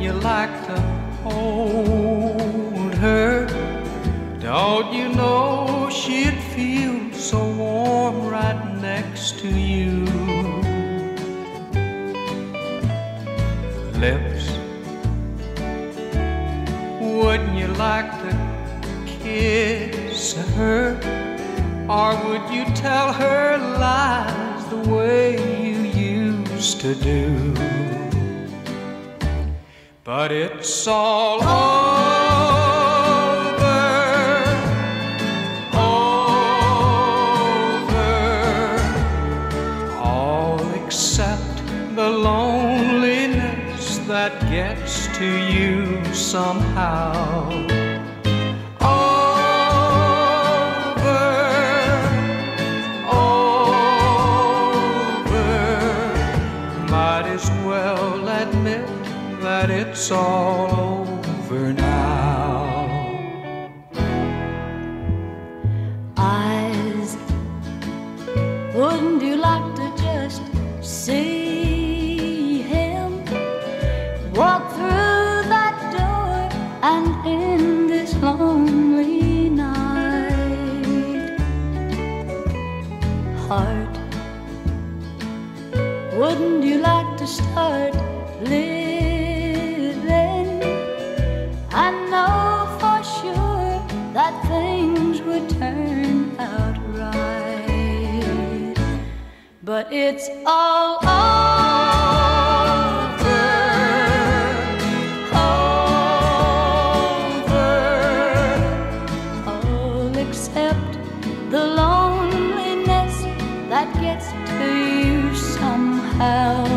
you like to hold her? Don't you know she'd feel so warm right next to you? Lips, wouldn't you like to kiss her? Or would you tell her lies the way you used to do? But it's all all except the loneliness that gets to you somehow. Might as well admit that it's all over now. Eyes, wouldn't you like to just see him walk through that door and in this lonely night? Heart, wouldn't you like to start living? I know for sure that things would turn out right. But it's all all except the loneliness that gets to you somehow.